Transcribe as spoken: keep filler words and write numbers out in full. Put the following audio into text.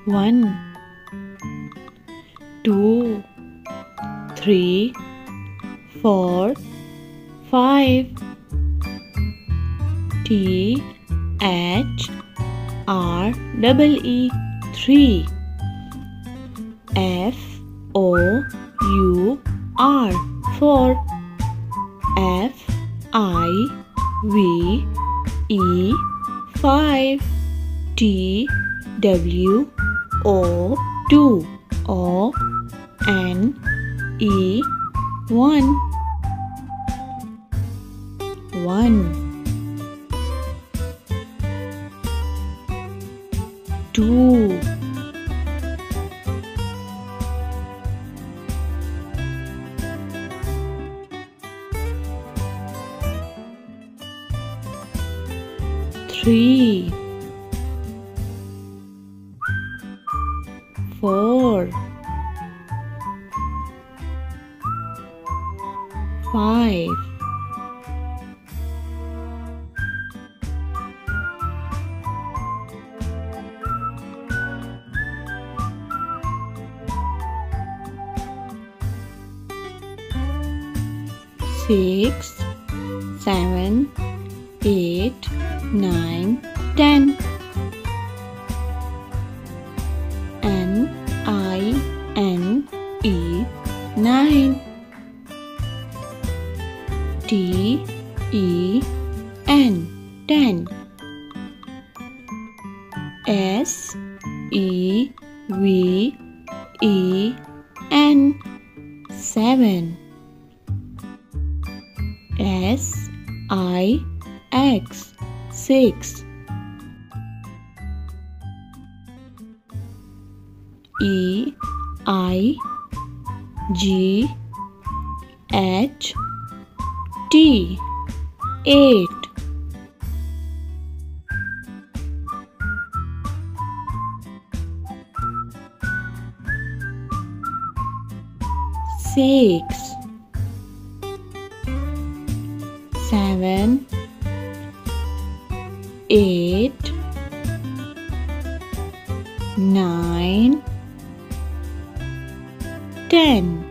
one, two, three, four, five. T H R E E three. F O U R four. F I V E five. T W O two. O N E one. One. Two. Three. Four. Five. Six, seven, eight, nine, ten. N I N E nine. T E N ten. S E V E N seven. S I X six. E I G H T eight. Six. Seven, eight, nine, ten.